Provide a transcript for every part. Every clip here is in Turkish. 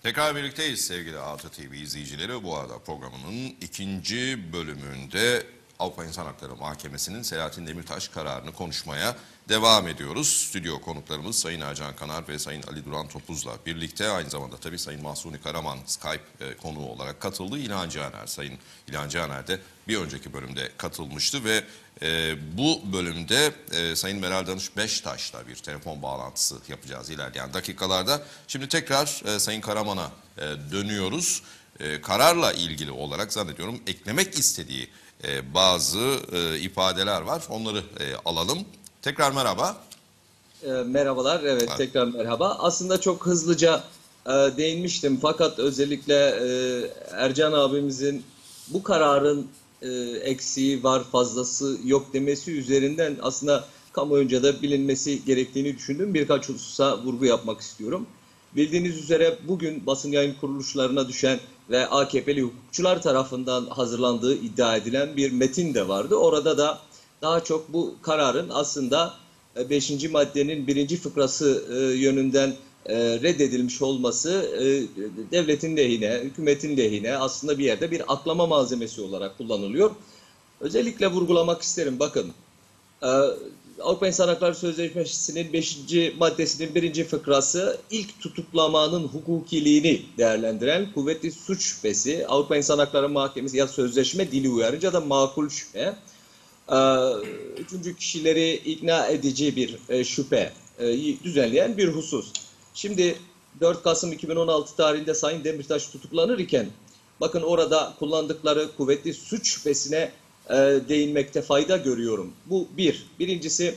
Tekrar birlikteyiz sevgili Altı TV izleyicileri. Bu arada programının ikinci bölümünde Avrupa İnsan Hakları Mahkemesi'nin Selahattin Demirtaş kararını konuşmaya devam ediyoruz. Stüdyo konuklarımız Sayın Ercan Kanar ve Sayın Ali Duran Topuz'la birlikte, aynı zamanda tabii Sayın Mahsuni Karaman Skype konuğu olarak katıldı. İlhan Cihaner, Sayın İlhan Cihaner de bir önceki bölümde katılmıştı ve bu bölümde Sayın Meral Danış Beştaş'la bir telefon bağlantısı yapacağız ilerleyen dakikalarda. Şimdi tekrar Sayın Karaman'a dönüyoruz. Kararla ilgili olarak zannediyorum eklemek istediği bazı ifadeler var. Onları alalım. Tekrar merhaba. Merhabalar, evet tekrar merhaba. Aslında çok hızlıca değinmiştim fakat özellikle Ercan abimizin bu kararın eksiği var, fazlası yok demesi üzerinden aslında kamuoyunca da bilinmesi gerektiğini düşündüm. Birkaç hususa vurgu yapmak istiyorum. Bildiğiniz üzere bugün basın yayın kuruluşlarına düşen ve AKP'li hukukçular tarafından hazırlandığı iddia edilen bir metin de vardı. Orada da daha çok bu kararın aslında 5. maddenin 1. fıkrası yönünden reddedilmiş olması devletin lehine, hükümetin lehine aslında bir yerde bir aklama malzemesi olarak kullanılıyor. Özellikle vurgulamak isterim. Bakın, Avrupa İnsan Hakları Sözleşmesi'nin 5. maddesinin 1. fıkrası ilk tutuklamanın hukukiliğini değerlendiren kuvvetli suç şüphesi, Avrupa İnsan Hakları Mahkemesi ya sözleşme dili uyarınca da makul şüphe, üçüncü kişileri ikna edici bir şüphe düzenleyen bir husus. Şimdi 4 Kasım 2016 tarihinde Sayın Demirtaş tutuklanır iken bakın orada kullandıkları kuvvetli suç şüphesine değinmekte fayda görüyorum. Bu bir. Birincisi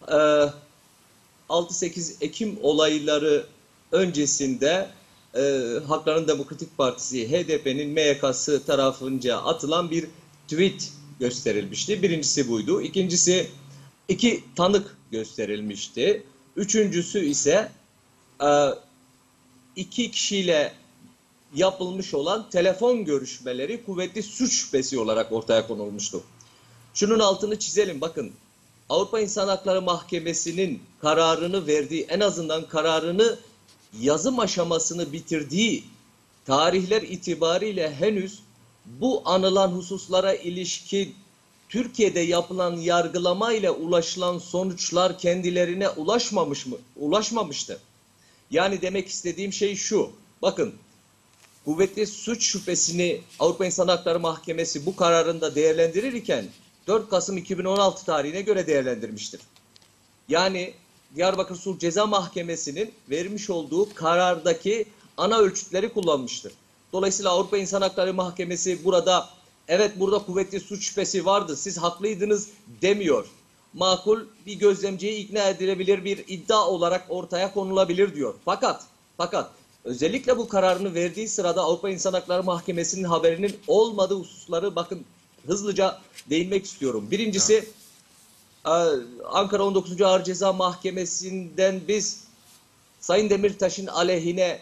6-8 Ekim olayları öncesinde Halkların Demokratik Partisi HDP'nin MYK'sı tarafınca atılan bir tweet gösterilmişti. Birincisi buydu. İkincisi 2 tanık gösterilmişti. Üçüncüsü ise 2 kişiyle yapılmış olan telefon görüşmeleri kuvvetli suç şüphesi olarak ortaya konulmuştu. Şunun altını çizelim, bakın. Avrupa İnsan Hakları Mahkemesi'nin kararını verdiği, en azından kararını yazım aşamasını bitirdiği tarihler itibariyle henüz bu anılan hususlara ilişkin Türkiye'de yapılan yargılama ile ulaşılan sonuçlar kendilerine ulaşmamıştı. Yani demek istediğim şey şu. Bakın, kuvvetli suç şüphesini Avrupa İnsan Hakları Mahkemesi bu kararında değerlendirirken 4 Kasım 2016 tarihine göre değerlendirmiştir. Yani Diyarbakır Sulh Ceza Mahkemesi'nin vermiş olduğu karardaki ana ölçütleri kullanmıştır. Dolayısıyla Avrupa İnsan Hakları Mahkemesi burada evet burada kuvvetli suç şüphesi vardı, siz haklıydınız demiyor. Makul bir gözlemciye ikna edilebilir bir iddia olarak ortaya konulabilir diyor. Fakat özellikle bu kararını verdiği sırada Avrupa İnsan Hakları Mahkemesi'nin haberinin olmadığı hususları bakın hızlıca değinmek istiyorum. Birincisi, Ankara 19. Ağır Ceza Mahkemesi'nden biz Sayın Demirtaş'ın aleyhine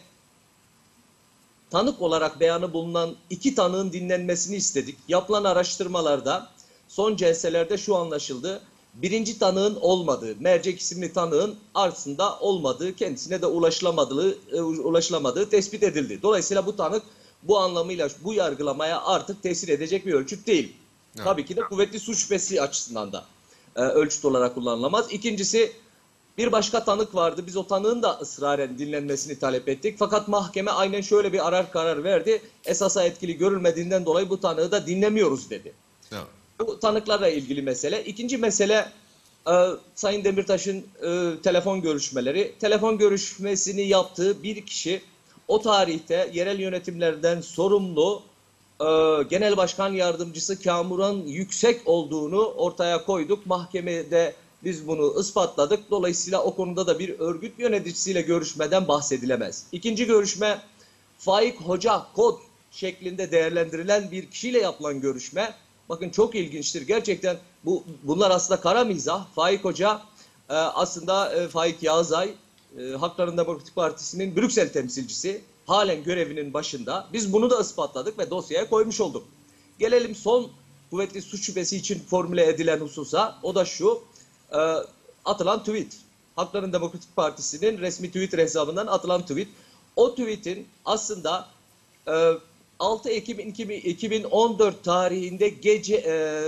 tanık olarak beyanı bulunan 2 tanığın dinlenmesini istedik. Yapılan araştırmalarda son celselerde şu anlaşıldı. 1. tanığın olmadığı, Mercek isimli tanığın aslında olmadığı, kendisine de ulaşılamadığı tespit edildi. Dolayısıyla bu tanık bu anlamıyla bu yargılamaya artık tesir edecek bir ölçüt değil. Evet. Tabii ki de kuvvetli suç şüphesi açısından da ölçüt olarak kullanılamaz. İkincisi, bir başka tanık vardı. Biz o tanığın da ısraren dinlenmesini talep ettik. Fakat mahkeme aynen şöyle bir karar verdi. Esasa etkili görülmediğinden dolayı bu tanığı da dinlemiyoruz dedi. Evet. Bu tanıklarla ilgili mesele. İkinci mesele Sayın Demirtaş'ın telefon görüşmeleri. Telefon görüşmesini yaptığı bir kişi o tarihte yerel yönetimlerden sorumlu Genel Başkan Yardımcısı Kamuran Yüksek olduğunu ortaya koyduk. Mahkemede biz bunu ispatladık. Dolayısıyla o konuda da bir örgüt yöneticisiyle görüşmeden bahsedilemez. İkinci görüşme Faik Hoca kod şeklinde değerlendirilen bir kişiyle yapılan görüşme. Bakın çok ilginçtir. Gerçekten bunlar aslında kara mizah. Faik Hoca aslında Faik Yağızay, Halkların Demokratik Partisi'nin Brüksel temsilcisi. Halen görevinin başında. Biz bunu da ispatladık ve dosyaya koymuş olduk. Gelelim son kuvvetli suç şüphesi için formüle edilen hususa. O da şu. Atılan tweet. Halkların Demokratik Partisi'nin resmi Twitter hesabından atılan tweet. o tweet'in aslında 6 Ekim 2014 tarihinde gece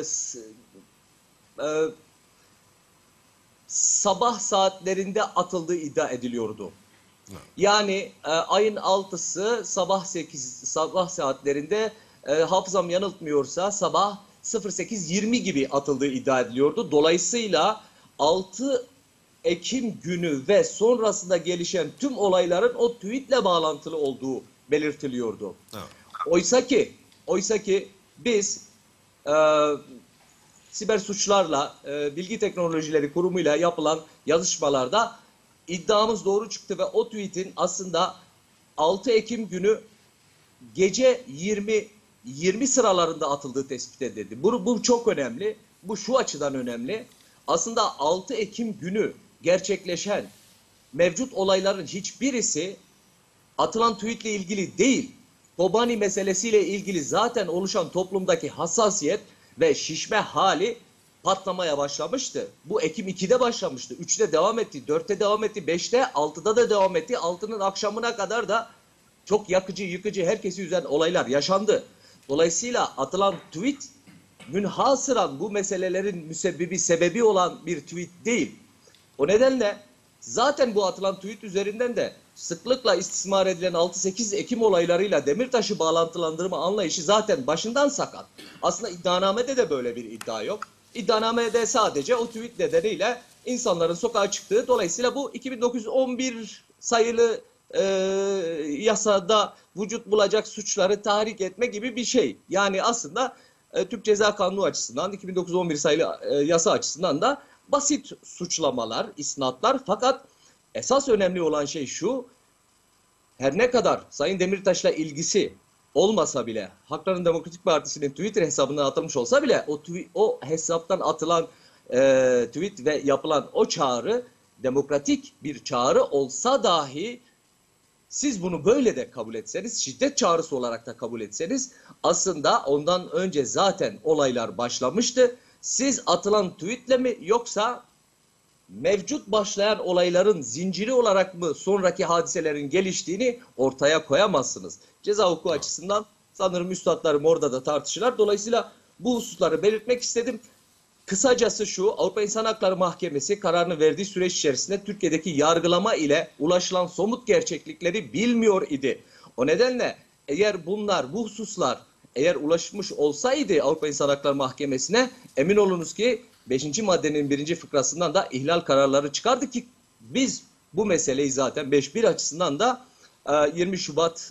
sabah saatlerinde atıldığı iddia ediliyordu. Yani ayın 6'sı sabah saatlerinde hafızam yanıltmıyorsa sabah 08:20 gibi atıldığı iddia ediliyordu. Dolayısıyla 6 Ekim günü ve sonrasında gelişen tüm olayların o tweetle bağlantılı olduğu belirtiliyordu. Evet. Oysa ki biz siber suçlarla Bilgi Teknolojileri Kurumu'yla yapılan yazışmalarda iddiamız doğru çıktı ve o tweetin aslında 6 Ekim günü gece 20 sıralarında atıldığı tespit edildi. Bu çok önemli. Bu şu açıdan önemli. Aslında 6 Ekim günü gerçekleşen mevcut olayların hiçbirisi atılan tweetle ilgili değil. Kobani meselesiyle ilgili zaten oluşan toplumdaki hassasiyet ve şişme hali patlamaya başlamıştı. Bu Ekim 2'de başlamıştı. 3'te devam etti, 4'te devam etti, 5'te, 6'da da devam etti. 6'nın akşamına kadar da çok yakıcı, yıkıcı, herkesi üzen olaylar yaşandı. Dolayısıyla atılan tweet münhasıran bu meselelerin sebebi olan bir tweet değil. O nedenle zaten bu atılan tweet üzerinden de sıklıkla istismar edilen 6-8 Ekim olaylarıyla Demirtaş'ı bağlantılandırma anlayışı zaten başından sakat. Aslında iddianamede de böyle bir iddia yok. İddianamede sadece o tweet nedeniyle insanların sokağa çıktığı, dolayısıyla bu 2911 sayılı yasada vücut bulacak suçları tahrik etme gibi bir şey. Yani aslında Türk Ceza Kanunu açısından 2911 sayılı yasa açısından da basit suçlamalar, isnatlar, fakat esas önemli olan şey şu: her ne kadar Sayın Demirtaş'la ilgisi olmasa bile, Halkların Demokratik Partisi'nin Twitter hesabından atılmış olsa bile o hesaptan atılan tweet ve yapılan o çağrı demokratik bir çağrı olsa dahi siz bunu böyle de kabul etseniz, şiddet çağrısı olarak da kabul etseniz, aslında ondan önce zaten olaylar başlamıştı. Siz atılan tweetle mi yoksa mevcut başlayan olayların zinciri olarak mı sonraki hadiselerin geliştiğini ortaya koyamazsınız. Ceza hukuku açısından sanırım üstadlarım orada da tartışırlar. Dolayısıyla bu hususları belirtmek istedim. Kısacası şu: Avrupa İnsan Hakları Mahkemesi kararını verdiği süreç içerisinde Türkiye'deki yargılama ile ulaşılan somut gerçeklikleri bilmiyor idi. O nedenle eğer bu hususlar eğer ulaşmış olsaydı Avrupa İnsan Hakları Mahkemesi'ne, emin olunuz ki 5. maddenin 1. fıkrasından da ihlal kararları çıkardı ki biz bu meseleyi zaten 5.1 açısından da 20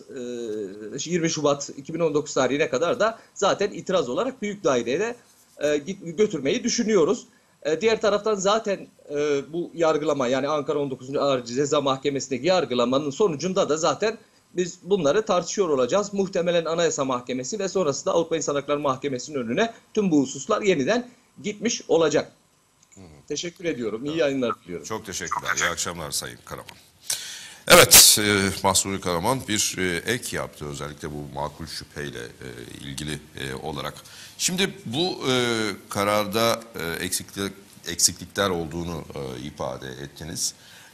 Şubat 2019 tarihine kadar da zaten itiraz olarak büyük daireye götürmeyi düşünüyoruz. Diğer taraftan zaten bu yargılama, yani Ankara 19. Ağır Ceza Mahkemesi'ndeki yargılamanın sonucunda da zaten biz bunları tartışıyor olacağız. Muhtemelen Anayasa Mahkemesi ve sonrasında Avrupa İnsan Hakları Mahkemesi'nin önüne tüm bu hususlar yeniden gitmiş olacak. Teşekkür ediyorum. İyi yayınlar diliyorum. Çok teşekkürler. İyi akşamlar Sayın Karaman. Evet, Mahsuni Karaman bir ek yaptı, özellikle bu makul şüpheyle ilgili olarak. Şimdi bu kararda eksiklikler olduğunu ifade ettiniz.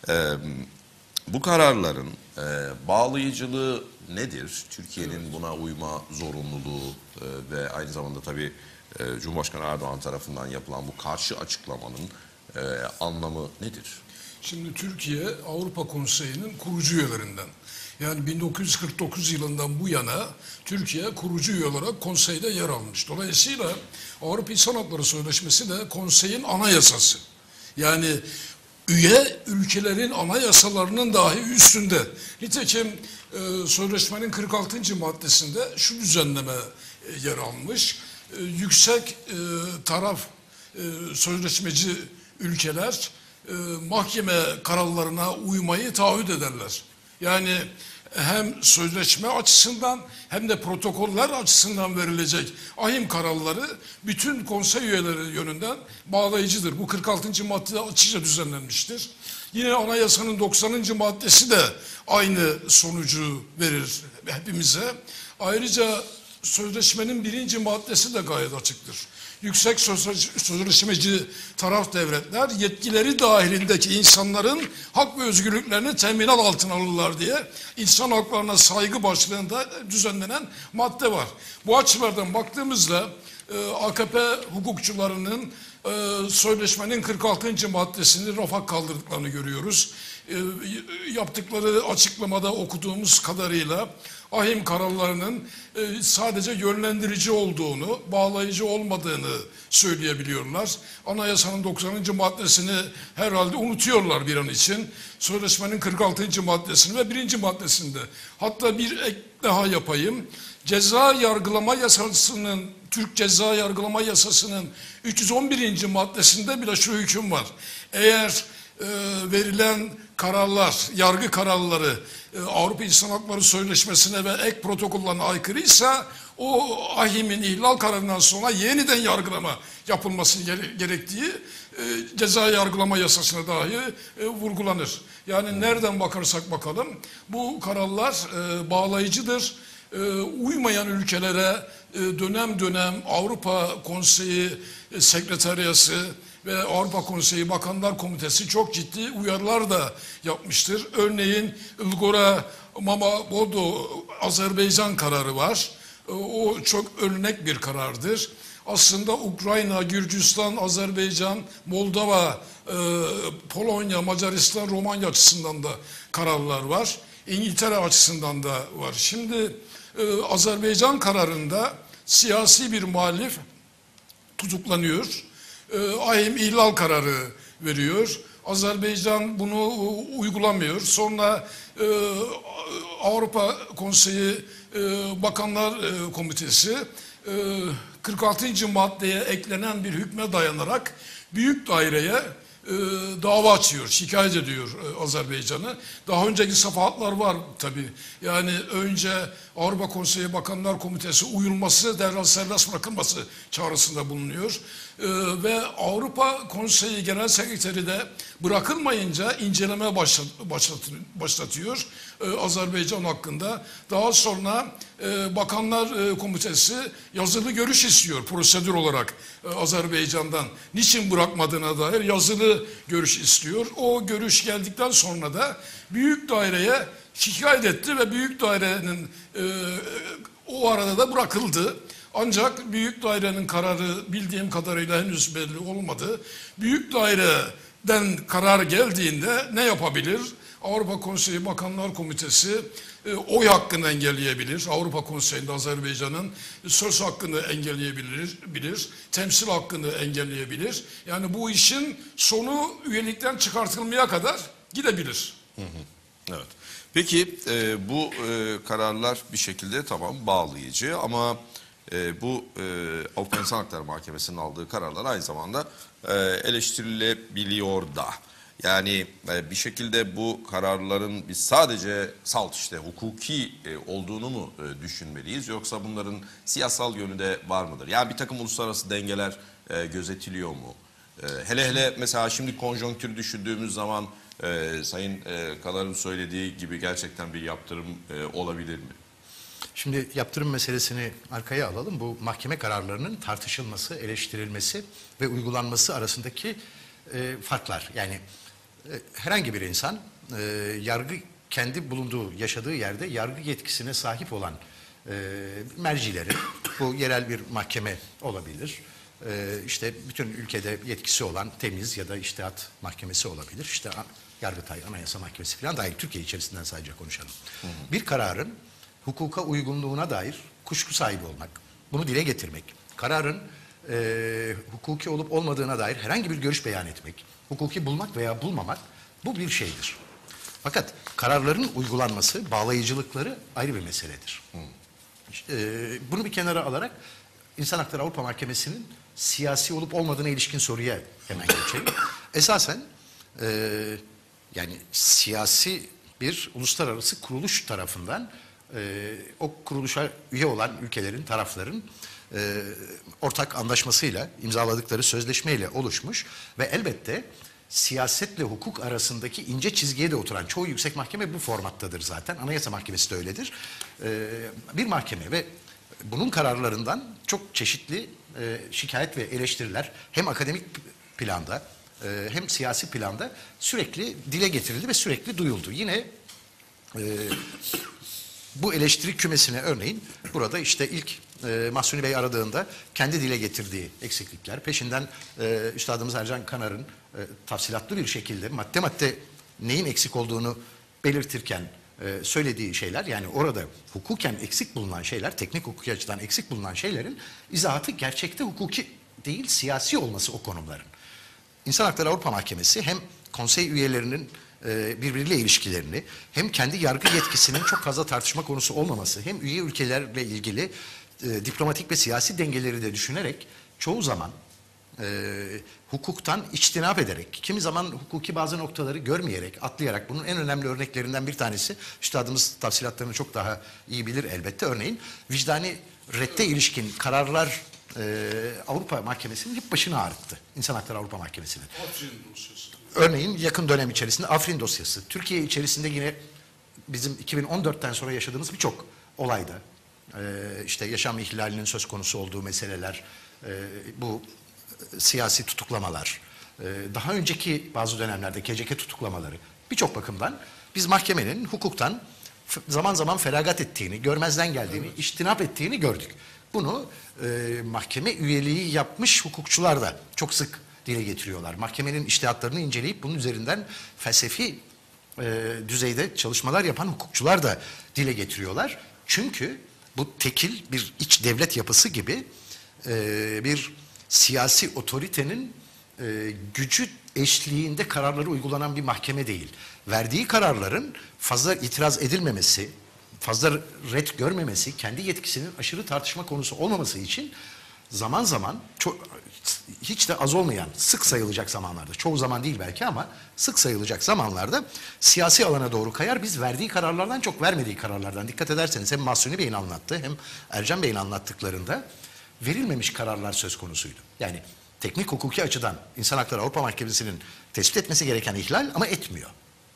Bu kararların bağlayıcılığı nedir? Türkiye'nin buna uyma zorunluluğu ve aynı zamanda tabii Cumhurbaşkanı Erdoğan tarafından yapılan bu karşı açıklamanın anlamı nedir? Şimdi Türkiye Avrupa Konseyi'nin kurucu üyelerinden. Yani 1949 yılından bu yana Türkiye kurucu üye olarak konseyde yer almış. Dolayısıyla Avrupa İnsan Hakları Sözleşmesi de konseyin anayasası. Yani üye ülkelerin anayasalarının dahi üstünde. Nitekim sözleşmenin 46. maddesinde şu düzenleme yer almış: yüksek taraf sözleşmeci ülkeler mahkeme kararlarına uymayı taahhüt ederler. Yani hem sözleşme açısından hem de protokoller açısından verilecek ahim kararları bütün konsey üyeleri yönünden bağlayıcıdır. Bu 46. maddede açıkça düzenlenmiştir. Yine anayasanın 90. maddesi de aynı sonucu verir hepimize. Ayrıca sözleşmenin 1. maddesi de gayet açıktır. Yüksek sözleşmeci taraf devletler yetkileri dahilindeki insanların hak ve özgürlüklerini teminat altına alırlar diye insan haklarına saygı başlığında düzenlenen madde var. Bu açılardan baktığımızda AKP hukukçularının sözleşmenin 46. maddesini rafa kaldırdıklarını görüyoruz. Yaptıkları açıklamada okuduğumuz kadarıyla ahim kararlarının sadece yönlendirici olduğunu, bağlayıcı olmadığını söyleyebiliyorlar. Anayasanın 90. maddesini herhalde unutuyorlar bir an için. Sözleşmenin 46. maddesini ve 1. maddesinde. Hatta bir ek daha yapayım. Ceza yargılama yasasının, Türk Ceza Yargılama Yasası'nın 311. maddesinde bile şu hüküm var. Eğer verilen kararlar, yargı kararları Avrupa İnsan Hakları Sözleşmesi'ne ve ek protokollerine aykırıysa o ahimin ihlal kararından sonra yeniden yargılama yapılması gerektiği ceza yargılama yasasına dahi vurgulanır. Yani nereden bakarsak bakalım bu kararlar bağlayıcıdır. Uymayan ülkelere dönem dönem Avrupa Konseyi Sekreteriyası ve Avrupa Konseyi Bakanlar Komitesi çok ciddi uyarılar da yapmıştır. Örneğin Ilgora Mamabodo Azerbaycan kararı var. O çok örnek bir karardır. Aslında Ukrayna, Gürcistan, Azerbaycan, Moldova, Polonya, Macaristan, Romanya açısından da kararlar var. İngiltere açısından da var. Şimdi Azerbaycan kararında siyasi bir muhalif tutuklanıyor. Ahim ihlal kararı veriyor. Azerbaycan bunu uygulamıyor. Sonra Avrupa Konseyi Bakanlar Komitesi 46. maddeye eklenen bir hükme dayanarak büyük daireye dava açıyor, şikayet ediyor Azerbaycan'ı. Daha önceki safahatlar var tabii. Yani önce Avrupa Konseyi Bakanlar Komitesi uyulması, derhal serbest bırakılması çağrısında bulunuyor. Ve Avrupa Konseyi Genel Sekreteri de bırakılmayınca inceleme başlatıyor Azerbaycan hakkında. Daha sonra Bakanlar Komitesi yazılı görüş istiyor prosedür olarak Azerbaycan'dan. Niçin bırakmadığına dair yazılı görüş istiyor. O görüş geldikten sonra da büyük daireye şikayet etti ve büyük dairenin o arada da bırakıldı. Ancak büyük dairenin kararı bildiğim kadarıyla henüz belli olmadı. Büyük daireden karar geldiğinde ne yapabilir? Avrupa Konseyi Bakanlar Komitesi oy hakkını engelleyebilir. Avrupa Konseyi'nde Azerbaycan'ın söz hakkını engelleyebilir. Temsil hakkını engelleyebilir. Yani bu işin sonu üyelikten çıkartılmaya kadar gidebilir. Evet. Peki bu kararlar bir şekilde tamam bağlayıcı ama bu Avrupa İnsan Hakları Mahkemesi'nin aldığı kararlar aynı zamanda eleştirilebiliyor da. Yani bir şekilde bu kararların biz sadece salt işte hukuki olduğunu mu düşünmeliyiz yoksa bunların siyasal yönü de var mıdır? Yani bir takım uluslararası dengeler gözetiliyor mu? Hele hele mesela şimdi konjonktürü düşündüğümüz zaman Sayın Kalar'ın söylediği gibi gerçekten bir yaptırım olabilir mi? Şimdi yaptırım meselesini arkaya alalım. Bu mahkeme kararlarının tartışılması, eleştirilmesi ve uygulanması arasındaki farklar. Yani herhangi bir insan yargı kendi bulunduğu, yaşadığı yerde yargı yetkisine sahip olan mercileri, bu yerel bir mahkeme olabilir. İşte bütün ülkede yetkisi olan temiz ya da içtihat mahkemesi olabilir. İşte Yargıtay, Anayasa Mahkemesi falan dahil Türkiye içerisinden sadece konuşalım. Bir kararın hukuka uygunluğuna dair kuşku sahibi olmak, bunu dile getirmek, kararın hukuki olup olmadığına dair herhangi bir görüş beyan etmek, hukuki bulmak veya bulmamak bu bir şeydir. Fakat kararların uygulanması, bağlayıcılıkları ayrı bir meseledir. Bunu bir kenara alarak İnsan Hakları Avrupa Mahkemesi'nin siyasi olup olmadığına ilişkin soruya hemen geçelim. Esasen yani siyasi bir uluslararası kuruluş tarafından o kuruluşa üye olan ülkelerin, tarafların ortak anlaşmasıyla, imzaladıkları sözleşmeyle oluşmuş ve elbette siyasetle hukuk arasındaki ince çizgiye de oturan çoğu yüksek mahkeme bu formattadır zaten. Anayasa Mahkemesi de öyledir. Bir mahkeme ve bunun kararlarından çok çeşitli şikayet ve eleştiriler hem akademik planda hem siyasi planda sürekli dile getirildi ve sürekli duyuldu. Yine bu eleştiri kümesine örneğin burada işte ilk Mahsuni Bey aradığında kendi dile getirdiği eksiklikler, peşinden Üstadımız Ercan Kanar'ın tafsilatlı bir şekilde madde madde neyin eksik olduğunu belirtirken söylediği şeyler, yani orada hukuken eksik bulunan şeyler, teknik hukuki açıdan eksik bulunan şeylerin izahatı gerçekte hukuki değil siyasi olması o konumların. İnsan Hakları Avrupa Mahkemesi hem konsey üyelerinin birbiriyle ilişkilerini, hem kendi yargı yetkisinin çok fazla tartışma konusu olmaması, hem üye ülkelerle ilgili diplomatik ve siyasi dengeleri de düşünerek çoğu zaman hukuktan içtinap ederek, kimi zaman hukuki bazı noktaları görmeyerek, atlayarak, bunun en önemli örneklerinden bir tanesi, üstadımız tafsilatlarını çok daha iyi bilir elbette, örneğin vicdani redde ilişkin kararlar Avrupa Mahkemesi'nin hep başını ağrıttı. İnsan Hakları Avrupa Mahkemesi'nin. Afrin dosyası. Örneğin yakın dönem içerisinde Afrin dosyası, Türkiye içerisinde yine bizim 2014'ten sonra yaşadığımız birçok olayda, işte yaşam ihlalinin söz konusu olduğu meseleler, bu siyasi tutuklamalar, daha önceki bazı dönemlerde KCK tutuklamaları, birçok bakımdan biz mahkemenin hukuktan zaman zaman feragat ettiğini, görmezden geldiğini, içtinap ettiğini gördük. Bunu mahkeme üyeliği yapmış hukukçular da çok sık dile getiriyorlar. Mahkemenin içtihatlarını inceleyip bunun üzerinden felsefi düzeyde çalışmalar yapan hukukçular da dile getiriyorlar. Çünkü bu tekil bir iç devlet yapısı gibi bir siyasi otoritenin gücü eşliğinde kararları uygulanan bir mahkeme değil. Verdiği kararların fazla itiraz edilmemesi, fazla ret görmemesi, kendi yetkisinin aşırı tartışma konusu olmaması için zaman zaman hiç de az olmayan, sık sayılacak zamanlarda, çoğu zaman değil belki ama sık sayılacak zamanlarda siyasi alana doğru kayar. Biz verdiği kararlardan çok vermediği kararlardan, dikkat ederseniz hem Mahsuni Bey'in anlattığı hem Ercan Bey'in anlattıklarında verilmemiş kararlar söz konusuydu. Yani teknik hukuki açıdan İnsan Hakları Avrupa Mahkemesi'nin tespit etmesi gereken ihlal ama etmiyor.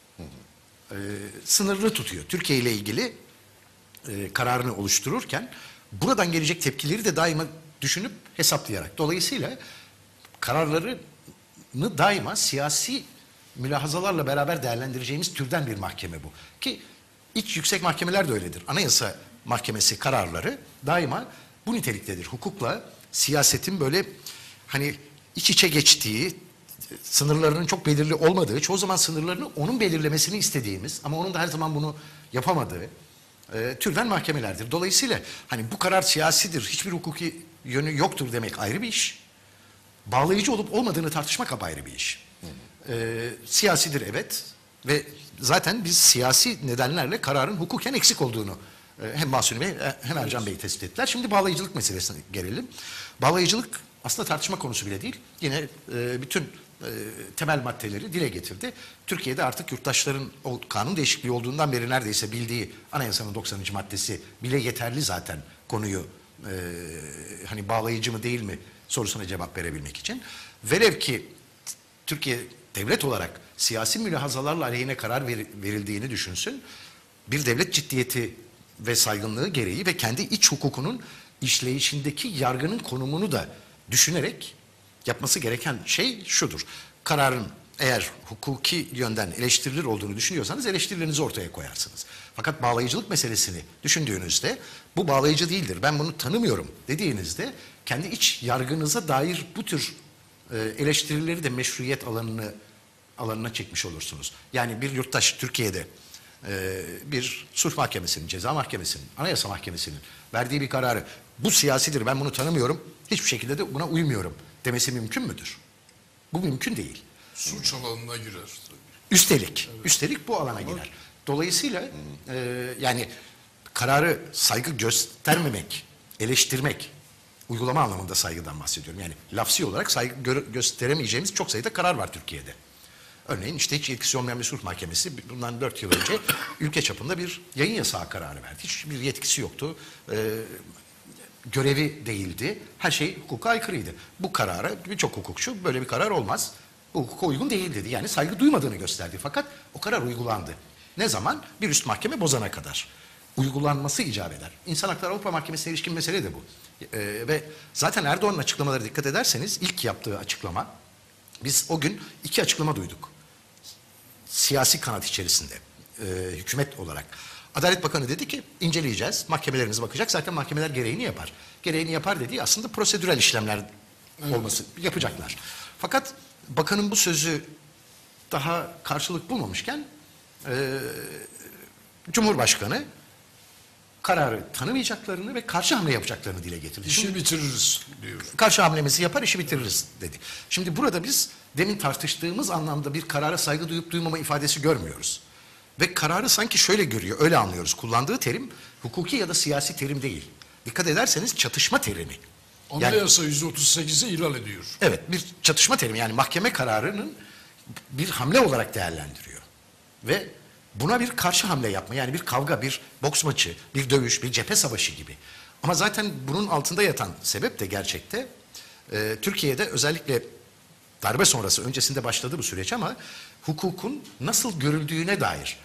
Sınırlı tutuyor. Türkiye ile ilgili kararını oluştururken buradan gelecek tepkileri de daima düşünüp hesaplayarak. Dolayısıyla kararlarını daima siyasi mülahazalarla beraber değerlendireceğimiz türden bir mahkeme bu. Ki iç yüksek mahkemeler de öyledir. Anayasa Mahkemesi kararları daima bu niteliktedir. Hukukla siyasetin böyle hani iç içe geçtiği, sınırlarının çok belirli olmadığı, çoğu zaman sınırlarını onun belirlemesini istediğimiz ama onun da her zaman bunu yapamadığı türden mahkemelerdir. Dolayısıyla hani bu karar siyasidir, hiçbir hukuki yönü yoktur demek ayrı bir iş. Bağlayıcı olup olmadığını tartışmak apayrı bir iş. Siyasidir evet ve zaten biz siyasi nedenlerle kararın hukuken eksik olduğunu hem Mahsuni Bey hem Ercan Bey tespit ettiler. Şimdi bağlayıcılık meselesine gelelim. Bağlayıcılık aslında tartışma konusu bile değil. Yine bütün temel maddeleri dile getirdi. Türkiye'de artık yurttaşların o kanun değişikliği olduğundan beri neredeyse bildiği anayasanın 90. maddesi bile yeterli zaten konuyu hani bağlayıcı mı değil mi sorusuna cevap verebilmek için. Velev ki Türkiye devlet olarak siyasi mülahazalarla aleyhine karar verildiğini düşünsün. Bir devlet ciddiyeti ve saygınlığı gereği ve kendi iç hukukunun işleyişindeki yargının konumunu da düşünerek yapması gereken şey şudur. Kararın eğer hukuki yönden eleştirilir olduğunu düşünüyorsanız eleştirilerinizi ortaya koyarsınız. Fakat bağlayıcılık meselesini düşündüğünüzde bu bağlayıcı değildir, ben bunu tanımıyorum dediğinizde kendi iç yargınıza dair bu tür eleştirileri de meşruiyet alanına çekmiş olursunuz. Yani bir yurttaş Türkiye'de bir sulh mahkemesinin, ceza mahkemesinin, anayasa mahkemesinin verdiği bir kararı bu siyasidir, ben bunu tanımıyorum, hiçbir şekilde de buna uymuyorum demesi mümkün müdür? Bu mümkün değil. Suç alanına girer tabii. Üstelik bu alana girer. Dolayısıyla yani kararı saygı göstermemek, eleştirmek, uygulama anlamında saygıdan bahsediyorum. Yani lafsi olarak saygı gösteremeyeceğimiz çok sayıda karar var Türkiye'de. Örneğin işte hiç yetkisi olmayan bir sulh mahkemesi bundan 4 yıl önce ülke çapında bir yayın yasağı kararı verdi. Hiçbir yetkisi yoktu. Görevi değildi. Her şey hukuka aykırıydı. Bu karara birçok hukukçu böyle bir karar olmaz. Bu hukuka uygun değil dedi. Yani saygı duymadığını gösterdi. Fakat o karar uygulandı. Ne zaman? Bir üst mahkeme bozana kadar. uygulanması icap eder. İnsan Hakları Avrupa Mahkemesi'ne ilişkin mesele de bu. Ve zaten Erdoğan'ın açıklamaları dikkat ederseniz ilk yaptığı açıklama, biz o gün 2 açıklama duyduk. Siyasi kanat içerisinde, hükümet olarak. Adalet Bakanı dedi ki inceleyeceğiz, mahkemelerimize bakacak, zaten mahkemeler gereğini yapar. Gereğini yapar dediği aslında prosedürel işlemler olması, yapacaklar. Fakat bakanın bu sözü daha karşılık bulmamışken Cumhurbaşkanı kararı tanımayacaklarını ve karşı hamle yapacaklarını dile getirdi. İşi bitiririz diyor. Karşı hamlemizi yapar, işi bitiririz dedi. Şimdi burada biz demin tartıştığımız anlamda bir karara saygı duyup duymama ifadesi görmüyoruz. Ve kararı sanki şöyle görüyor, öyle anlıyoruz. Kullandığı terim hukuki ya da siyasi terim değil. Dikkat ederseniz çatışma terimi. Anayasa 138'i ihlal ediyor. Evet, bir çatışma terimi, yani mahkeme kararının bir hamle olarak değerlendiriyor. Ve buna bir karşı hamle yapma, yani bir kavga, bir boks maçı, bir dövüş, bir cephe savaşı gibi. Ama zaten bunun altında yatan sebep de gerçekte Türkiye'de özellikle darbe sonrası, öncesinde başladı bu süreç ama hukukun nasıl görüldüğüne dair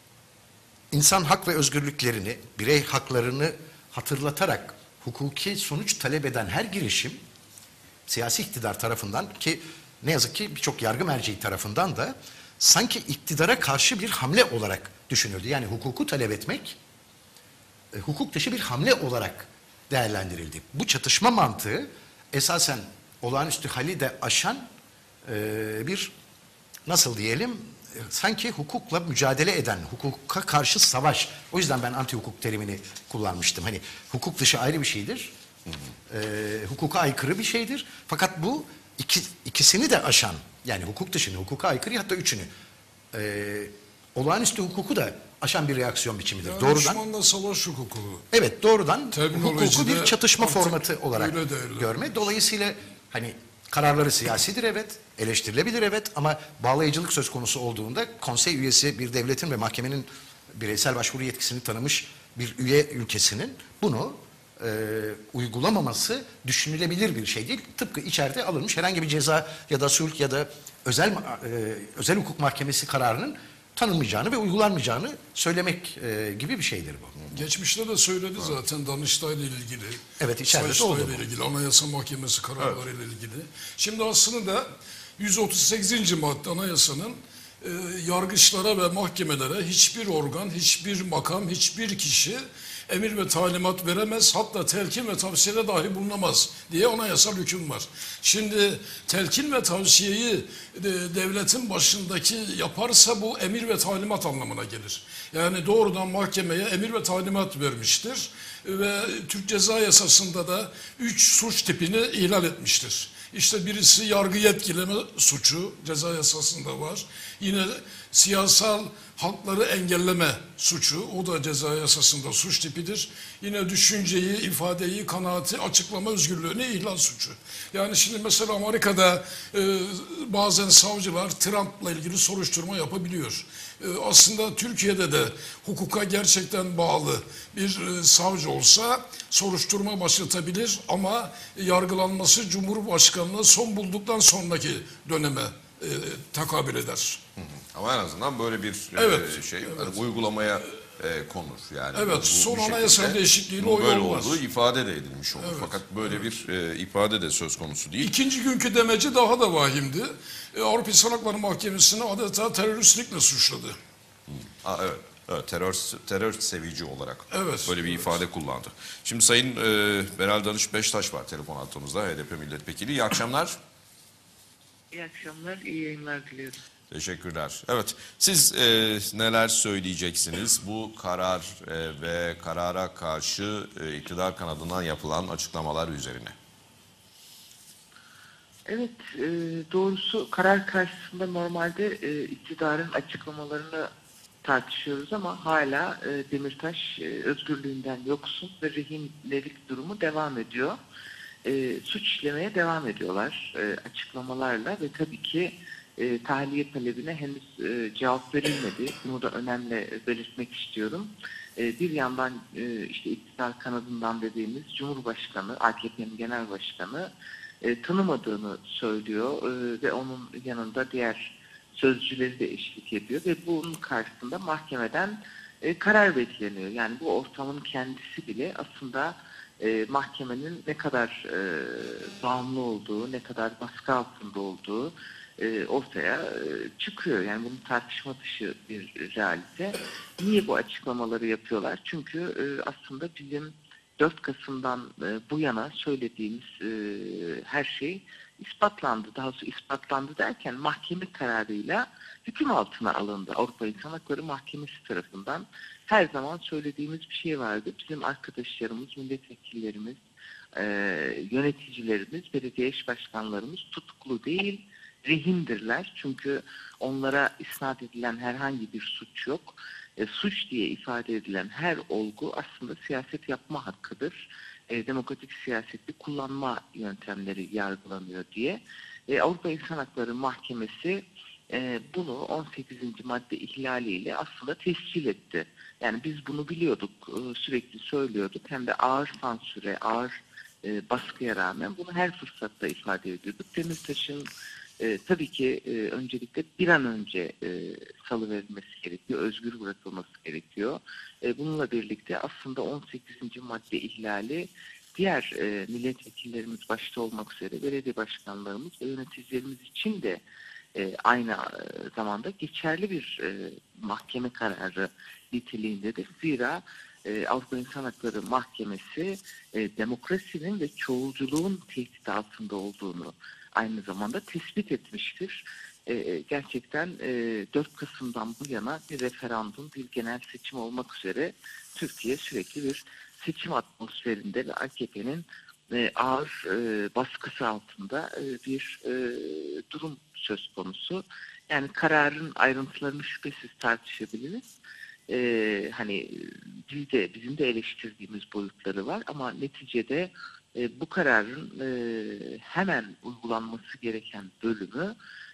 insan hak ve özgürlüklerini, birey haklarını hatırlatarak hukuki sonuç talep eden her girişim siyasi iktidar tarafından, ki ne yazık ki birçok yargı merceği tarafından da sanki iktidara karşı bir hamle olarak düşünüldü. Yani hukuku talep etmek hukuk dışı bir hamle olarak değerlendirildi. Bu çatışma mantığı esasen olağanüstü hali de aşan bir, nasıl diyelim, sanki hukukla mücadele eden, hukuka karşı savaş. O yüzden ben anti hukuk terimini kullanmıştım. Hani hukuk dışı ayrı bir şeydir. Hukuka aykırı bir şeydir. Fakat bu ikisini de aşan, yani hukuk dışını, hukuka aykırı, hatta üçünü olağanüstü hukuku da aşan bir reaksiyon biçimidir. Yani doğrudan düşmanla savaş hukuku. evet, doğrudan hukuku Terminolojide bir çatışma artık formatı olarak öyle değerli. görme. Dolayısıyla hani kararları siyasidir, evet, eleştirilebilir, evet, ama bağlayıcılık söz konusu olduğunda konsey üyesi bir devletin ve mahkemenin bireysel başvuru yetkisini tanımış bir üye ülkesinin bunu uygulamaması düşünülebilir bir şey değil. Tıpkı içeride alınmış herhangi bir ceza ya da sulh ya da özel hukuk mahkemesi kararının tanınmayacağını ve uygulanmayacağını söylemek gibi bir şeydir bu. Geçmişte de söyledi zaten Danıştay'la ilgili. Evet, içeride de Sayıştay'la oldu bu. ilgili, Anayasa Mahkemesi kararlarıyla ilgili. Şimdi aslında 138. madde Anayasa'nın yargıçlara ve mahkemelere hiçbir organ, hiçbir makam, hiçbir kişi emir ve talimat veremez, hatta telkin ve tavsiyede dahi bulunamaz diye anayasal hüküm var. Şimdi telkin ve tavsiyeyi devletin başındaki yaparsa bu emir ve talimat anlamına gelir. Yani doğrudan mahkemeye emir ve talimat vermiştir ve Türk Ceza Yasası'nda da 3 suç tipini ihlal etmiştir. İşte birisi yargı yetkileme suçu, ceza yasasında var. Yine siyasal hakları engelleme suçu, o da ceza yasasında suç tipidir. Yine düşünceyi, ifadeyi, kanaati, açıklama özgürlüğünü ihlal suçu. Yani şimdi mesela Amerika'da bazen savcılar Trump'la ilgili soruşturma yapabiliyor. Aslında Türkiye'de de hukuka gerçekten bağlı bir savcı olsa soruşturma başlatabilir ama yargılanması Cumhurbaşkanlığı son bulduktan sonraki döneme tekabül eder. Ama en azından böyle bir Evet, şey evet. hani uygulamaya konur. Yani Evet, bu son bir anayasal şekilde değişikliğiyle bunun o böyle yol var. olduğu ifade de edilmiş olur. Evet, Fakat böyle bir ifade de söz konusu değil. İkinci günkü demeci daha da vahimdi. Avrupa İnsan Hakları Mahkemesi'ni adeta teröristlikle suçladı. Evet. Evet, terör sevici olarak Evet, böyle bir ifade kullandı. Şimdi Sayın Beral Danış Beştaş var telefon hattımızda, HDP milletvekili. İyi akşamlar. İyi akşamlar, iyi yayınlar diliyorum. Teşekkürler. Evet, siz neler söyleyeceksiniz bu karar ve karara karşı iktidar kanadından yapılan açıklamalar üzerine? Evet, doğrusu karar karşısında normalde iktidarın açıklamalarını tartışıyoruz ama hala Demirtaş özgürlüğünden yoksun ve rehinelik durumu devam ediyor. Suç işlemeye devam ediyorlar açıklamalarla ve tabii ki tahliye talebine henüz cevap verilmedi. Bunu da önemli belirtmek istiyorum. Bir yandan işte iktidar kanadından dediğimiz Cumhurbaşkanı, AKP'nin genel başkanı tanımadığını söylüyor ve onun yanında diğer sözcüleri de eşlik ediyor ve bunun karşısında mahkemeden karar bekleniyor. Yani bu ortamın kendisi bile aslında mahkemenin ne kadar bağımlı olduğu, ne kadar baskı altında olduğu ortaya çıkıyor. Yani bunun tartışma dışı bir realite. Niye bu açıklamaları yapıyorlar? Çünkü aslında bizim 4 Kasım'dan bu yana söylediğimiz her şey ispatlandı. Daha doğrusu ispatlandı derken mahkeme kararıyla hüküm altına alındı. Avrupa İnsan Hakları Mahkemesi tarafından her zaman söylediğimiz bir şey vardı. Bizim arkadaşlarımız, milletvekillerimiz, yöneticilerimiz, belediye eş başkanlarımız tutuklu değil, rehindirler. Çünkü onlara isnat edilen herhangi bir suç yok. Suç diye ifade edilen her olgu aslında siyaset yapma hakkıdır. Demokratik siyaseti kullanma yöntemleri yargılanıyor diye. Avrupa İnsan Hakları Mahkemesi bunu 18. madde ihlaliyle aslında tescil etti. Yani biz bunu biliyorduk, sürekli söylüyorduk. Hem de ağır sansüre, ağır baskıya rağmen bunu her fırsatta ifade ediyorduk. Demirtaş'ın tabii ki öncelikle bir an önce salıverilmesi gerekiyor, özgür bırakılması gerekiyor. Bununla birlikte aslında 18. madde ihlali diğer milletvekillerimiz başta olmak üzere belediye başkanlarımız ve yöneticilerimiz için de aynı zamanda geçerli bir mahkeme kararı niteliğindedir. Zira Avrupa İnsan Hakları Mahkemesi demokrasinin ve çoğulculuğun tehdit altında olduğunu aynı zamanda tespit etmiştir. Gerçekten 4 Kasım'dan bu yana bir referandum, bir genel seçim olmak üzere Türkiye sürekli bir seçim atmosferinde ve AKP'nin ağır baskısı altında bir durum söz konusu. Yani kararın ayrıntılarını şüphesiz tartışabiliriz. Hani bizim de eleştirdiğimiz boyutları var ama neticede bu kararın hemen uygulanması gereken bölümü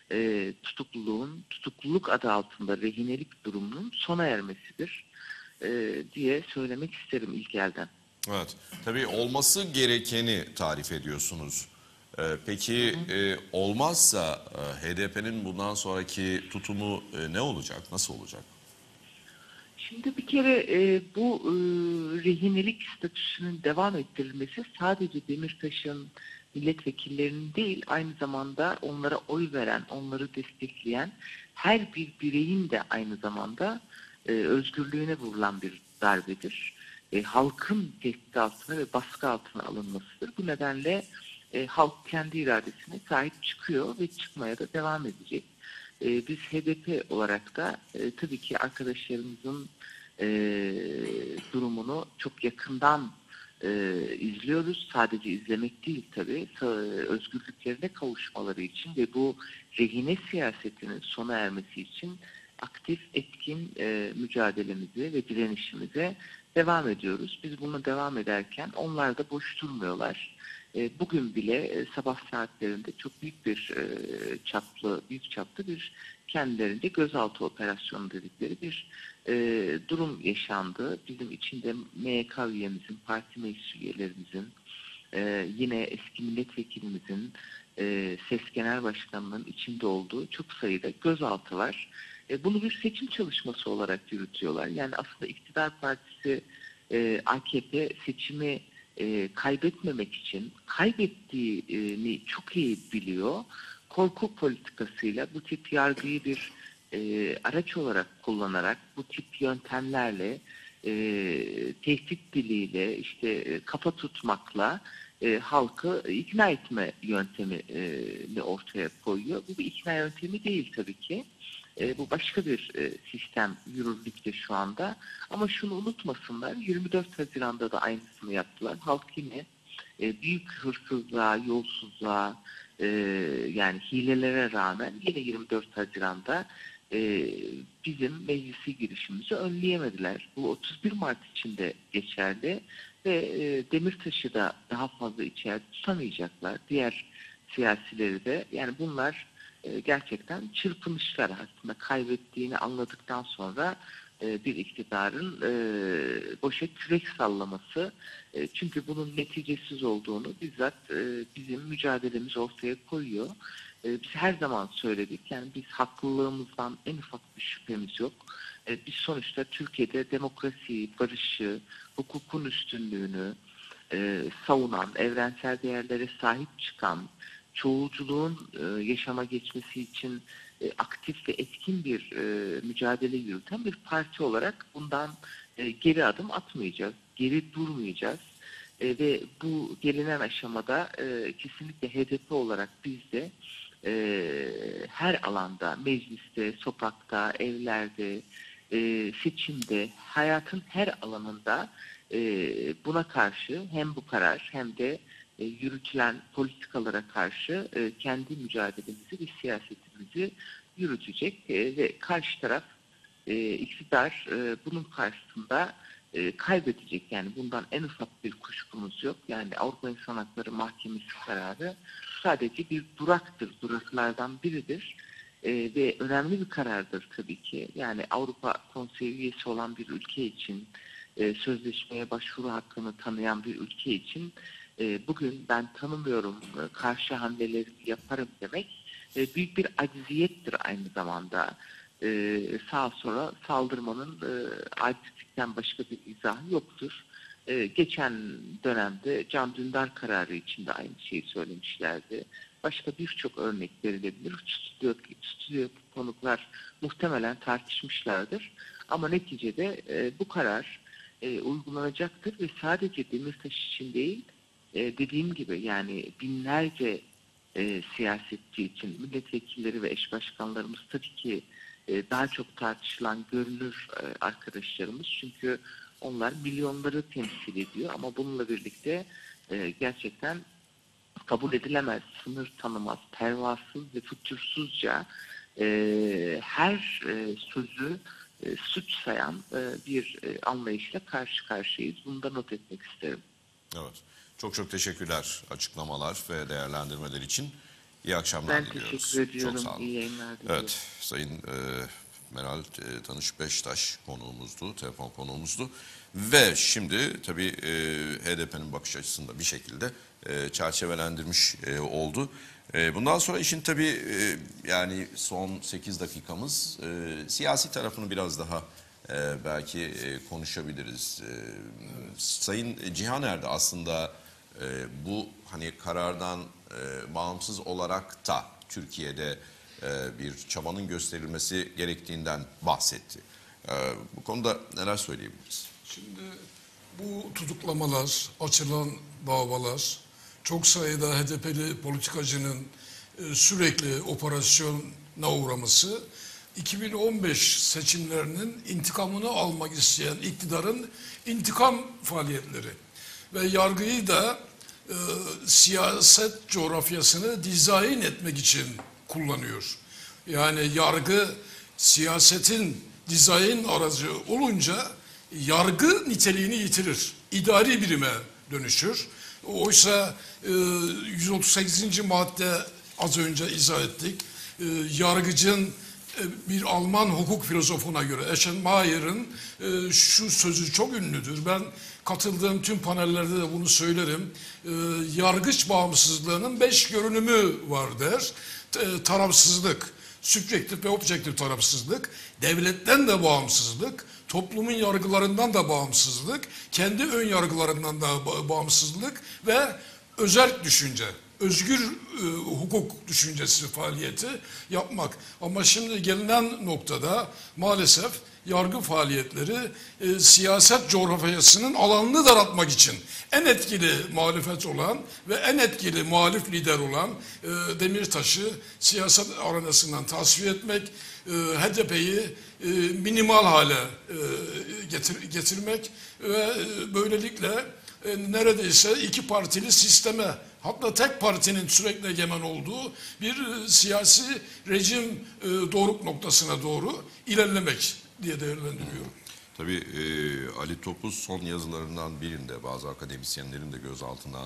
tutukluluk adı altında rehinelik durumunun sona ermesidir diye söylemek isterim ilk elden. Evet, tabii olması gerekeni tarif ediyorsunuz. Peki olmazsa HDP'nin bundan sonraki tutumu ne olacak, nasıl olacak? Şimdi bir kere bu rehinelik statüsünün devam ettirilmesi sadece Demirtaş'ın milletvekillerinin değil, aynı zamanda onlara oy veren, onları destekleyen her bir bireyin de aynı zamanda özgürlüğüne vurulan bir darbedir. Halkın tehdit altına ve baskı altına alınmasıdır. Bu nedenle halk kendi iradesine sahip çıkıyor ve çıkmaya da devam edecek. Biz HDP olarak da tabii ki arkadaşlarımızın durumunu çok yakından izliyoruz. Sadece izlemek değil tabii. Özgürlüklerine kavuşmaları için ve bu rehine siyasetinin sona ermesi için aktif, etkin mücadelemizi ve direnişimize devam ediyoruz. Biz buna devam ederken onlar da boş durmuyorlar. Bugün bile sabah saatlerinde çok büyük büyük çaplı bir kendilerince gözaltı operasyonu dedikleri bir durum yaşandı. Bizim içinde MYK üyemizin, parti meclis üyelerimizin, yine eski milletvekilimizin, SES Genel Başkanı'nın içinde olduğu çok sayıda gözaltı var. Bunu bir seçim çalışması olarak yürütüyorlar. Yani aslında iktidar partisi AKP seçimi kaybetmemek için kaybettiğini çok iyi biliyor. Korku politikasıyla bu tip yargıyı bir araç olarak kullanarak, bu tip yöntemlerle, tehdit diliyle, işte kafa tutmakla halkı ikna etme yöntemini ortaya koyuyor. Bu bir ikna yöntemi değil tabii ki. Bu başka bir sistem yürürlükte şu anda. Ama şunu unutmasınlar, 24 Haziran'da da aynısını yaptılar. Halk yine büyük hırsızlığa, yolsuzluğa, yani hilelere rağmen yine 24 Haziran'da bizim meclisi girişimizi önleyemediler. Bu 31 Mart için de geçerli ve Demirtaş'ı da daha fazla içeride tutamayacaklar. Diğer siyasileri de, yani bunlar gerçekten çırpınışlar aslında, kaybettiğini anladıktan sonra bir iktidarın boşa kürek sallaması. Çünkü bunun neticesiz olduğunu bizzat bizim mücadelemiz ortaya koyuyor. Biz her zaman söyledik, yani biz haklılığımızdan en ufak bir şüphemiz yok. Biz sonuçta Türkiye'de demokrasiyi, barışı, hukukun üstünlüğünü savunan, evrensel değerlere sahip çıkan, çoğulculuğun yaşama geçmesi için aktif ve etkin bir mücadele yürüten bir parti olarak bundan geri adım atmayacağız, geri durmayacağız. Ve bu gelinen aşamada kesinlikle HDP olarak biz de her alanda, mecliste, sokakta, evlerde, seçimde, hayatın her alanında buna karşı hem bu karar hem de yürütülen politikalara karşı kendi mücadelemizi ve siyasetimizi yürütecek ve karşı taraf iktidar bunun karşısında kaybedecek. Yani bundan en ufak bir kuşkumuz yok. Yani Avrupa İnsan Hakları Mahkemesi kararı sadece bir duraktır, duraklardan biridir. Ve önemli bir karardır tabii ki. Yani Avrupa Konseyi üyesi olan bir ülke için, sözleşmeye başvuru hakkını tanıyan bir ülke için bugün ben tanımıyorum, karşı hamleleri yaparım demek büyük bir acziyettir aynı zamanda. Sağa sola saldırmanın acizlikten başka bir izahı yoktur. Geçen dönemde Can Dündar kararı için de aynı şeyi söylemişlerdi. Başka birçok örnek verilebilir. Stüdyo konuklar muhtemelen tartışmışlardır. Ama neticede bu karar uygulanacaktır ve sadece Demirtaş için değil, dediğim gibi yani binlerce siyasetçi için, milletvekilleri ve eş başkanlarımız tabii ki daha çok tartışılan görünür arkadaşlarımız. Çünkü onlar milyonları temsil ediyor ama bununla birlikte gerçekten kabul edilemez, sınır tanımaz, pervasız ve fütursuzca her sözü suç sayan bir anlayışla karşı karşıyayız. Bunu da not etmek isterim. Evet. Çok çok teşekkürler açıklamalar ve değerlendirmeler için. İyi akşamlar Ben diliyoruz. teşekkür ediyorum. Çok sağ olun. İyi yayınlar diliyorum. Evet, Sayın Meral Tanış Beştaş konuğumuzdu, telefon konuğumuzdu. Ve şimdi tabii HDP'nin bakış açısını da bir şekilde çerçevelendirmiş oldu. Bundan sonra işin tabii yani son 8 dakikamız siyasi tarafını biraz daha belki konuşabiliriz. Sayın Cihaner de aslında bu hani karardan bağımsız olarak da Türkiye'de bir çabanın gösterilmesi gerektiğinden bahsetti. Bu konuda neler söyleyebiliriz? Şimdi bu tutuklamalar, açılan davalar, çok sayıda HDP'li politikacının sürekli operasyona uğraması, 2015 seçimlerinin intikamını almak isteyen iktidarın intikam faaliyetleri ve yargıyı da siyaset coğrafyasını dizayn etmek için kullanıyor. Yani yargı siyasetin dizayn aracı olunca yargı niteliğini yitirir. İdari birime dönüşür. Oysa 138. madde az önce izah ettik. Yargıcın bir Alman hukuk filozofuna göre Eschenmayer'in şu sözü çok ünlüdür. Ben katıldığım tüm panellerde de bunu söylerim. Yargıç bağımsızlığının 5 görünümü var der. Tarafsızlık, sübjektif ve objektif tarafsızlık, devletten de bağımsızlık, toplumun yargılarından da bağımsızlık, kendi ön yargılarından da bağımsızlık ve özerk düşünce, özgür hukuk düşüncesi faaliyeti yapmak. Ama şimdi gelinen noktada maalesef yargı faaliyetleri siyaset coğrafyasının alanını daraltmak için en etkili muhalefet olan ve en etkili muhalif lider olan Demirtaş'ı siyaset arenasından tasfiye etmek, HDP'yi minimal hale getirmek ve böylelikle neredeyse iki partili sisteme, hatta tek partinin sürekli egemen olduğu bir siyasi rejim doruk noktasına doğru ilerlemek diye değerlendiriyorum. Tabii Ali Topuz son yazılarından birinde bazı akademisyenlerin de gözaltına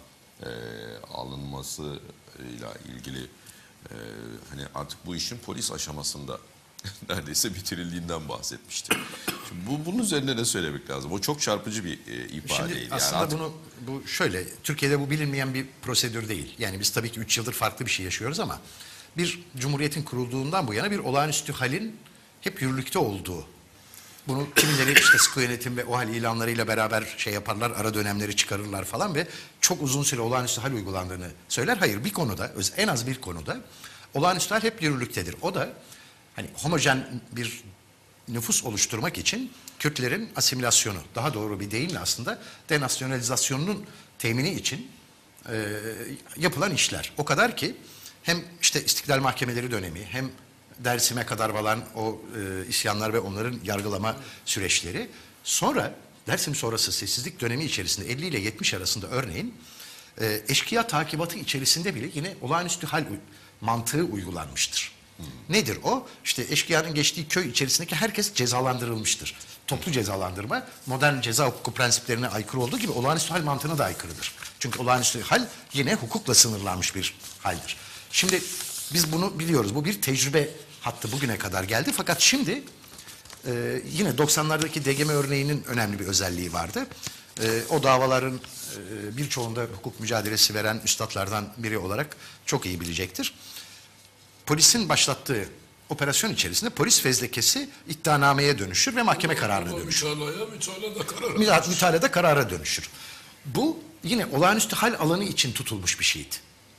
alınmasıyla ilgili hani artık bu işin polis aşamasında neredeyse bitirildiğinden bahsetmişti. Şimdi bunun üzerine ne söylemek lazım? O çok çarpıcı bir ifadeydi. Şimdi aslında yani bu şöyle, Türkiye'de bu bilinmeyen bir prosedür değil. Yani biz tabii ki 3 yıldır farklı bir şey yaşıyoruz ama bir cumhuriyetin kurulduğundan bu yana bir olağanüstü halin hep yürürlükte olduğu Bunu kimileri işte sıkı yönetim ve OHAL ilanlarıyla beraber şey yaparlar, ara dönemleri çıkarırlar falan ve çok uzun süre olağanüstü hal uygulandığını söyler. Hayır, bir konuda, en az bir konuda olağanüstü hal hep yürürlüktedir. O da hani homojen bir nüfus oluşturmak için Kürtlerin asimilasyonu, daha doğru bir deyimle aslında denasyonalizasyonunun temini için yapılan işler. O kadar ki hem işte İstiklal Mahkemeleri dönemi hem Dersim'e kadar varan o isyanlar ve onların yargılama süreçleri. Sonra Dersim sonrası sessizlik dönemi içerisinde 50 ile 70 arasında örneğin eşkıya takibatı içerisinde bile yine olağanüstü hal mantığı uygulanmıştır. Nedir o? İşte eşkıyanın geçtiği köy içerisindeki herkes cezalandırılmıştır. Toplu cezalandırma modern ceza hukuku prensiplerine aykırı olduğu gibi olağanüstü hal mantığına da aykırıdır. Çünkü olağanüstü hal yine hukukla sınırlanmış bir haldir. Şimdi biz bunu biliyoruz. Bu bir tecrübe hattı bugüne kadar geldi. Fakat şimdi yine 90'lardaki DGM örneğinin önemli bir özelliği vardı. O davaların birçoğunda hukuk mücadelesi veren üstadlardan biri olarak çok iyi bilecektir. Polisin başlattığı operasyon içerisinde polis fezlekesi iddianameye dönüşür ve mahkeme kararına dönüşür. Mütalada karara dönüşür. Bu yine olağanüstü hal alanı için tutulmuş bir şeydi.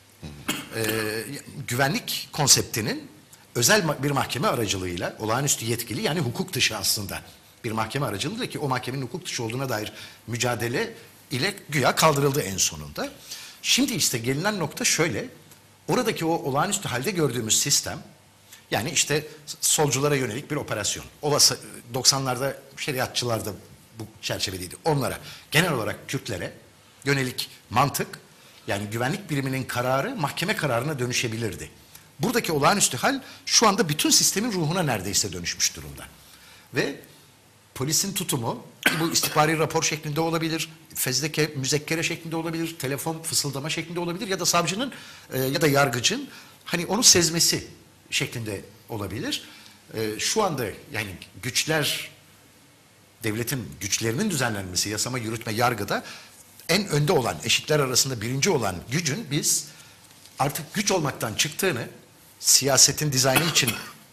Güvenlik konseptinin özel bir mahkeme aracılığıyla olağanüstü yetkili yani hukuk dışı aslında bir mahkeme aracılığıyla ki o mahkemenin hukuk dışı olduğuna dair mücadele ile güya kaldırıldı en sonunda. Şimdi işte gelinen nokta şöyle, oradaki o olağanüstü halde gördüğümüz sistem yani işte solculara yönelik bir operasyon. Olası 90'larda şeriatçılar da bu çerçevedeydi. Onlara genel olarak Kürtlere yönelik mantık yani güvenlik biriminin kararı mahkeme kararına dönüşebilirdi. Buradaki olağanüstü hal şu anda bütün sistemin ruhuna neredeyse dönüşmüş durumda. Ve polisin tutumu bu istihbari rapor şeklinde olabilir, fezleke, müzekkere şeklinde olabilir, telefon fısıldama şeklinde olabilir ya da savcının ya da yargıcın hani onu sezmesi şeklinde olabilir. Şu anda yani güçler, devletin güçlerinin düzenlenmesi, yasama, yürütme, yargıda en önde olan, eşitler arasında birinci olan gücün biz artık güç olmaktan çıktığını, siyasetin dizaynı için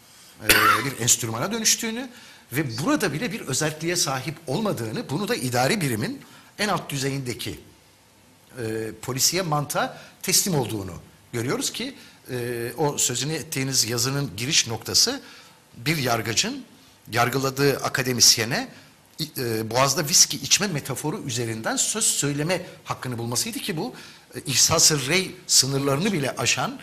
bir enstrümana dönüştüğünü ve burada bile bir özelliğe sahip olmadığını, bunu da idari birimin en alt düzeyindeki polisiye mantığa teslim olduğunu görüyoruz ki o sözünü ettiğiniz yazının giriş noktası bir yargıcın yargıladığı akademisyene boğazda viski içme metaforu üzerinden söz söyleme hakkını bulmasıydı ki bu ihsas-ı rey sınırlarını bile aşan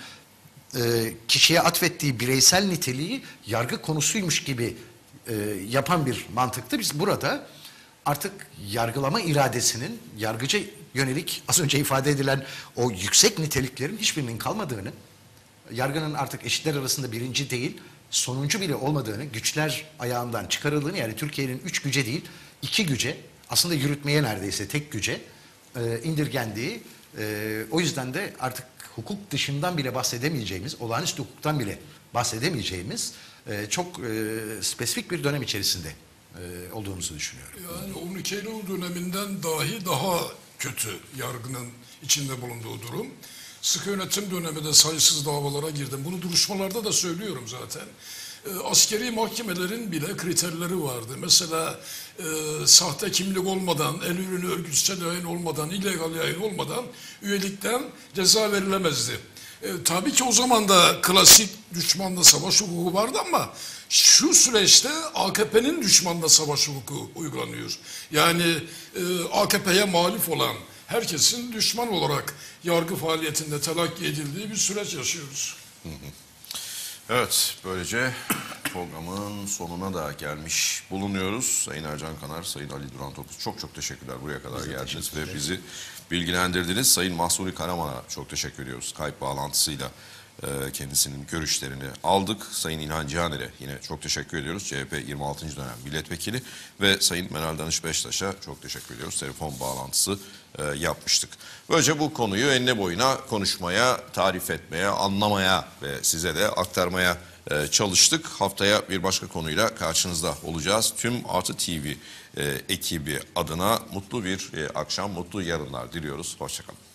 kişiye atfettiği bireysel niteliği yargı konusuymuş gibi yapan bir mantıktı. Biz burada artık yargılama iradesinin yargıca yönelik az önce ifade edilen o yüksek niteliklerin hiçbirinin kalmadığını, yargının artık eşitler arasında birinci değil, sonuncu bile olmadığını, güçler ayağından çıkarıldığını yani Türkiye'nin 3 güce değil 2 güce aslında yürütmeye neredeyse tek güce indirgendiği o yüzden de artık hukuk dışından bile bahsedemeyeceğimiz, olağanüstü hukuktan bile bahsedemeyeceğimiz çok spesifik bir dönem içerisinde olduğumuzu düşünüyorum. Yani 12 Eylül döneminden dahi daha kötü yargının içinde bulunduğu durum. Sıkı yönetim döneminde sayısız davalara girdim. Bunu duruşmalarda da söylüyorum zaten. Askeri mahkemelerin bile kriterleri vardı. Mesela sahte kimlik olmadan, el ürünü örgütsel yayın olmadan, illegal yayın olmadan üyelikten ceza verilemezdi. Tabii ki o zaman da klasik düşmanla savaş hukuku vardı ama şu süreçte AKP'nin düşmanla savaş hukuku uygulanıyor. Yani AKP'ye muhalif olan herkesin düşman olarak yargı faaliyetinde telakki edildiği bir süreç yaşıyoruz. Evet, böylece programın sonuna da gelmiş bulunuyoruz. Sayın Ercan Kanar, Sayın Ali Duran Topuz çok çok teşekkürler. Buraya kadar geldiniz ve bizi bilgilendirdiniz. Sayın Mahsuni Karaman'a çok teşekkür ediyoruz. Skype bağlantısıyla kendisinin görüşlerini aldık. Sayın İlhan Cihaner'e yine çok teşekkür ediyoruz. CHP 26. dönem milletvekili ve Sayın Meral Danış Beştaş'a çok teşekkür ediyoruz. Telefon bağlantısı yapmıştık. Böylece bu konuyu enine boyuna konuşmaya, tarif etmeye, anlamaya ve size de aktarmaya çalıştık. Haftaya bir başka konuyla karşınızda olacağız. Tüm Artı TV ekibi adına mutlu bir akşam, mutlu yarınlar diliyoruz. Hoşçakalın.